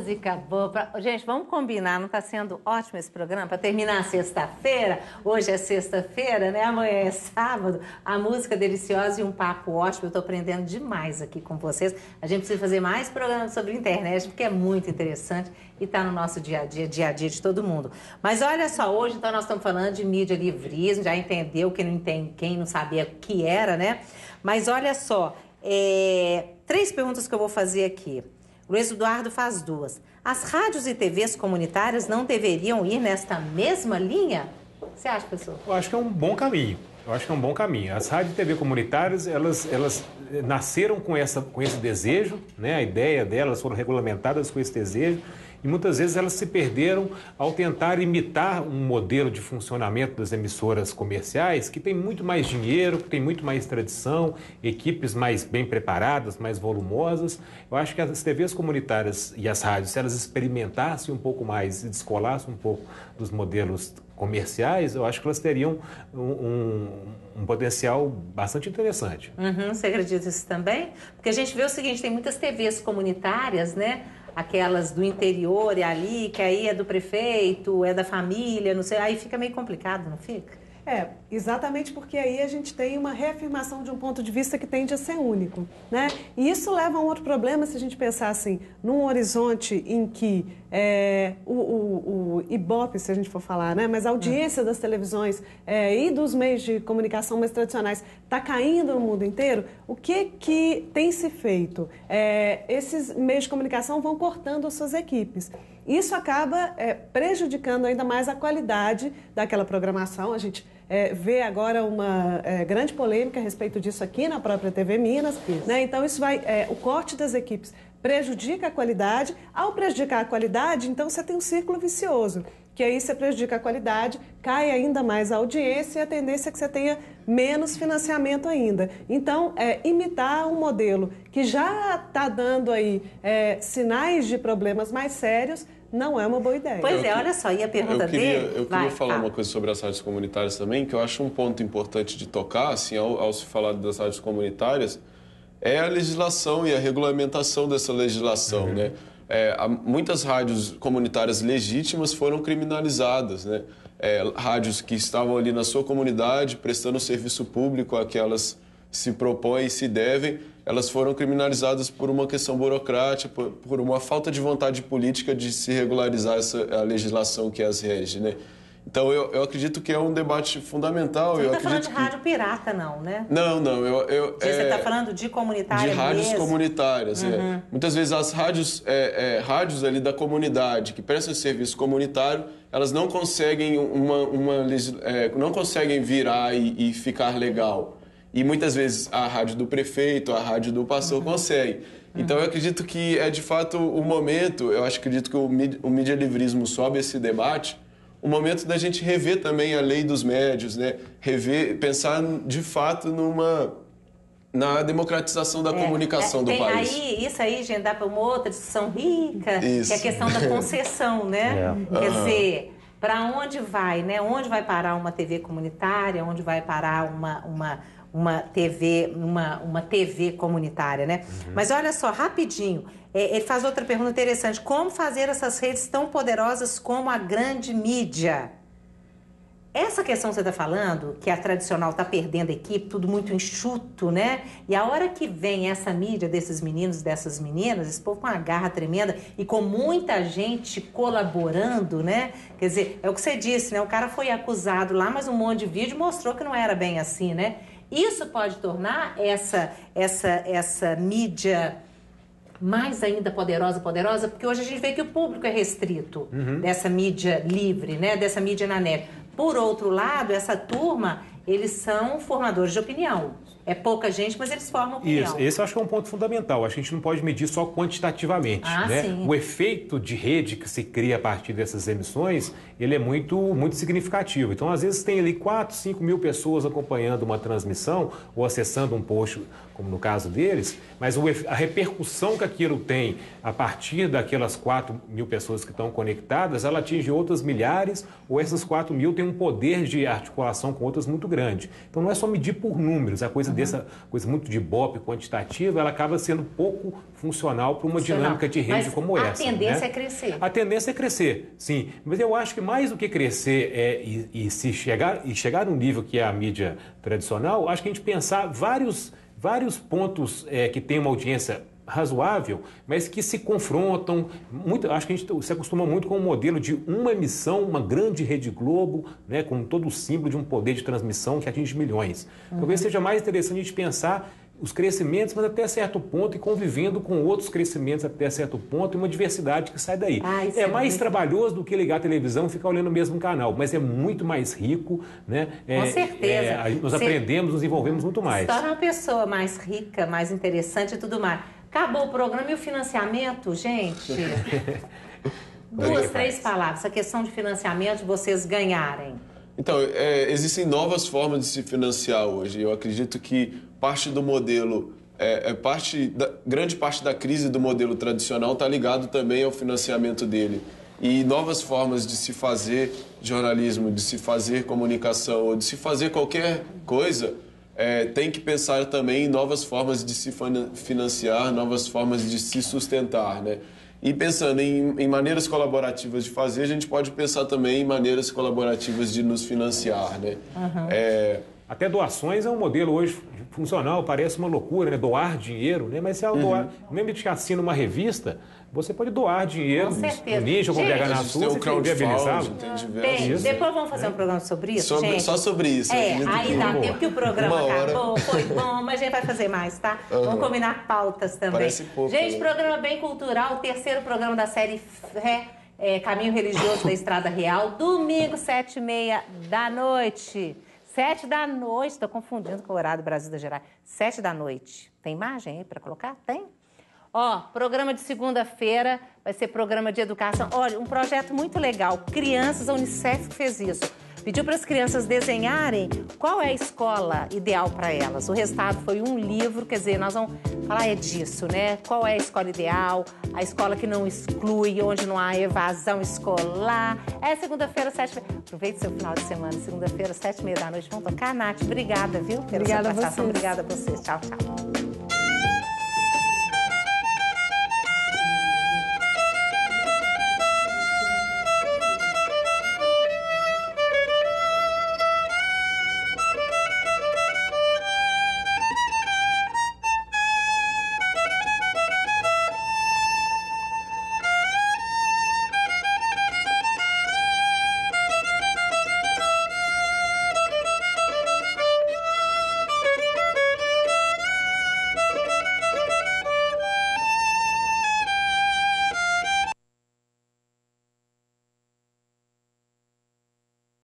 música boa. Gente, vamos combinar, não está sendo ótimo esse programa? Para terminar sexta-feira, hoje é sexta-feira, né? Amanhã é sábado. A música deliciosa e um papo ótimo. Eu estou aprendendo demais aqui com vocês. A gente precisa fazer mais programas sobre internet, porque é muito interessante e está no nosso dia a dia de todo mundo. Mas olha só, hoje então nós estamos falando de mídia livrismo, já entendeu, quem não sabia o que era, né? Mas olha só, 3 perguntas que eu vou fazer aqui. Luiz Eduardo faz 2. As rádios e TVs comunitárias não deveriam ir nesta mesma linha? O que você acha, professor? Eu acho que é um bom caminho. As rádios e TV comunitárias, elas nasceram com esse desejo, né? A ideia delas foram regulamentadas com esse desejo. E muitas vezes elas se perderam ao tentar imitar um modelo de funcionamento das emissoras comerciais que tem muito mais dinheiro, que tem muito mais tradição, equipes mais bem preparadas, mais volumosas. Eu acho que as TVs comunitárias e as rádios, se elas experimentassem um pouco mais e descolassem um pouco dos modelos comerciais, eu acho que elas teriam um potencial bastante interessante. Você acredita nisso também? Porque a gente vê o seguinte, tem muitas TVs comunitárias, né? Aquelas do interior e ali, que aí é do prefeito, é da família, não sei, aí fica meio complicado, não fica? Exatamente porque aí a gente tem uma reafirmação de um ponto de vista que tende a ser único, né? E isso leva a um outro problema se a gente pensar assim, num horizonte em que o Ibope, se a gente for falar, né? Mas a audiência das televisões e dos meios de comunicação mais tradicionais está caindo no mundo inteiro, o que tem se feito? Esses meios de comunicação vão cortando as suas equipes. Isso acaba prejudicando ainda mais a qualidade daquela programação. A gente vê agora uma grande polêmica a respeito disso aqui na própria TV Minas, né? Então isso o corte das equipes prejudica a qualidade. Ao prejudicar a qualidade, então você tem um círculo vicioso, que aí você prejudica a qualidade, cai ainda mais a audiência e a tendência é que você tenha menos financiamento ainda. Então, imitar um modelo que já está dando aí sinais de problemas mais sérios não é uma boa ideia. Pois olha só, e a pergunta dele... Eu queria falar uma coisa sobre as rádios comunitárias também, que eu acho um ponto importante de tocar, assim, ao se falar das rádios comunitárias, é a legislação e a regulamentação dessa legislação, né? Muitas rádios comunitárias legítimas foram criminalizadas, né? Rádios que estavam ali na sua comunidade, prestando serviço público a que elas se propõem e se devem, elas foram criminalizadas por uma questão burocrática, por uma falta de vontade política de se regularizar a legislação que as rege, né? Então, eu acredito que é um debate fundamental. Você não está falando de rádio pirata, não, né? Não. Você está falando de comunitária de rádios mesmo? Comunitárias, Muitas vezes as rádios, rádios ali da comunidade, que prestam serviço comunitário, elas não conseguem, não conseguem virar e ficar legal. E muitas vezes a rádio do prefeito, a rádio do pastor consegue. Então, eu acredito que de fato, o momento, acredito que o medialivrismo sobe esse debate, o momento da gente rever também a lei dos médios, né? Pensar de fato na democratização da comunicação do país. Isso aí, gente, dá para uma outra discussão rica, que é a questão da concessão, né? Quer dizer, para onde vai, né? Onde vai parar uma TV comunitária, onde vai parar uma TV comunitária, né? Mas olha só, rapidinho, ele faz outra pergunta interessante. Como fazer essas redes tão poderosas como a grande mídia? Essa questão que você está falando, que a tradicional está perdendo a equipe, tudo muito enxuto, né? E a hora que vem essa mídia desses meninos e dessas meninas, esse povo com uma garra tremenda e com muita gente colaborando, né? Quer dizer, é o que você disse, né? O cara foi acusado lá, mas um monte de vídeo mostrou que não era bem assim, né? Isso pode tornar essa mídia mais ainda poderosa, porque hoje a gente vê que o público é restrito dessa mídia livre, né? Dessa mídia na net. Por outro lado, essa turma, eles são formadores de opinião. É pouca gente, mas eles formam opinião. Isso, esse eu acho que é um ponto fundamental. Acho que a gente não pode medir só quantitativamente, né? Sim. O efeito de rede que se cria a partir dessas emissões, ele é muito, muito significativo. Então, às vezes, tem ali 4, 5 mil pessoas acompanhando uma transmissão ou acessando um post, como no caso deles, mas a repercussão que aquilo tem a partir daquelas 4 mil pessoas que estão conectadas, ela atinge outras milhares, ou essas 4 mil têm um poder de articulação com outras muito grande. Então, não é só medir por números, é a coisa dessa coisa muito de ibope quantitativa, ela acaba sendo pouco funcional para uma dinâmica de rede como essa. A tendência é crescer. A tendência é crescer, sim. Mas eu acho que mais do que crescer e chegar num nível que é a mídia tradicional, acho que a gente pensar vários pontos que tem uma audiência razoável, mas que se confrontam. Acho que a gente se acostuma muito com o modelo de uma emissão, uma grande Rede Globo, né, com todo o símbolo de um poder de transmissão que atinge milhões. Talvez seja mais interessante a gente pensar os crescimentos, mas até certo ponto, e convivendo com outros crescimentos até certo ponto, e uma diversidade que sai daí. É mais trabalhoso do que ligar a televisão e ficar olhando o mesmo canal, mas é muito mais rico, né? Com certeza. Nós aprendemos, nos envolvemos muito mais. Se torna uma pessoa mais rica, mais interessante e tudo mais. Acabou o programa e o financiamento, gente? 2, 3 palavras. A questão de financiamento, de vocês ganharem. Então, existem novas formas de se financiar hoje. Eu acredito que parte do modelo, grande parte da crise do modelo tradicional está ligado também ao financiamento dele. E novas formas de se fazer jornalismo, de se fazer comunicação, ou de se fazer qualquer coisa, tem que pensar também em novas formas de se financiar, novas formas de se sustentar, né? E pensando em maneiras colaborativas de fazer, a gente pode pensar também em maneiras colaborativas de nos financiar, né? Até doações é um modelo hoje funcional, parece uma loucura, né? Doar dinheiro, né? Mas se ela doar, mesmo que assina uma revista, você pode doar dinheiro no nicho, com BH na sua, você tem viabilizado. Depois vamos fazer um programa sobre isso, gente? Só sobre isso. Aí dá tempo que o programa acabou, foi bom, mas a gente vai fazer mais, tá? Vamos combinar pautas também. Parece pouco, gente, programa bem cultural, o 3º programa da série Caminho Religioso da Estrada Real, domingo, 7h30 da noite. 7 da noite, estou confundindo com o horário do Brasil da Gerais. 7 da noite. Tem imagem aí para colocar? Tem? Programa de segunda-feira vai ser programa de educação. Olha, um projeto muito legal. Crianças, a Unicef fez isso. Pediu para as crianças desenharem qual é a escola ideal para elas. O resultado foi um livro, quer dizer, nós vamos falar disso, né? Qual é a escola ideal, a escola que não exclui, onde não há evasão escolar. Segunda-feira, 7h30. Aproveite seu final de semana, segunda-feira, 7h30 da noite. Vamos tocar, Nath. Obrigada, viu? Pela sua participação. Obrigada a vocês. Tchau, tchau.